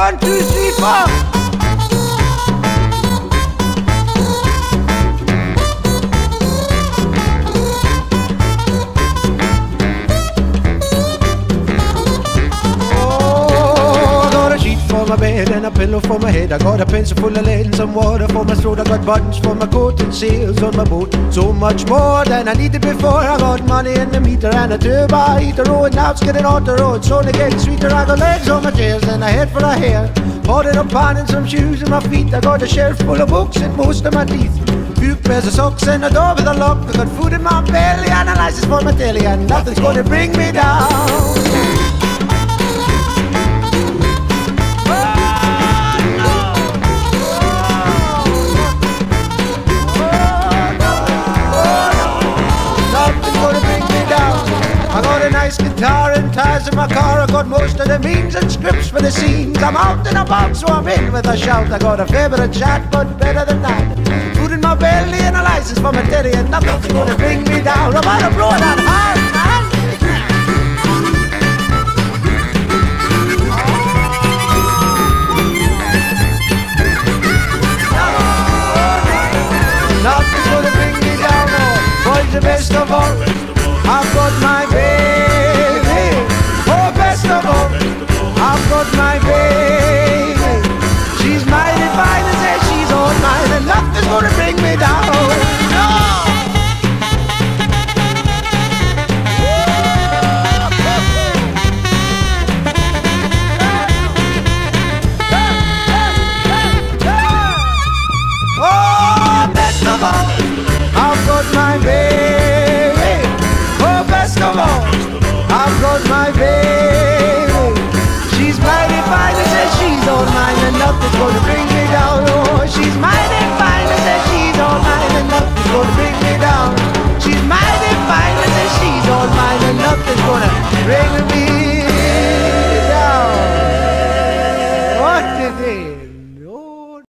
1, 2, 3, 4. For my bed and a pillow for my head. I got a pencil full of lead and some water for my throat. I got buttons for my coat and sails on my boat. So much more than I needed before. I got money in the meter and a turbo heater. Oh, and now it's getting on the road, so only getting sweeter. I got legs on my chairs and a head full of hair. Bought it up on and some shoes in my feet. I got a shelf full of books and most of my teeth. Few pairs of socks and a door with a lock. I got food in my belly and a license for my telly, and nothing's gonna bring me down. I got a nice guitar and tires in my car. I got most of the means and scripts for the scenes. I'm out and about, so I'm in with a shout. I got a fair bit of chat, but better than that, food in my belly and a license for my teddy, and nothing's gonna bring me down. I'm out of blow that hard, nothing's gonna bring me down. Oh, boys, the best of all, I've got my baby. Oh, best of all, I've got my baby. She's mighty fine and says she's all mine, and nothing's gonna bring me down. No! Oh, best of all, I've got my baby. Oh, best of all, I've got my baby. She's mighty fine and says she's all mine, and nothing's gonna bring me down. Oh, she's mighty fine and says she's all mine, and nothing's gonna bring me down. She's mighty fine and says she's all mine, and nothing's gonna bring me down.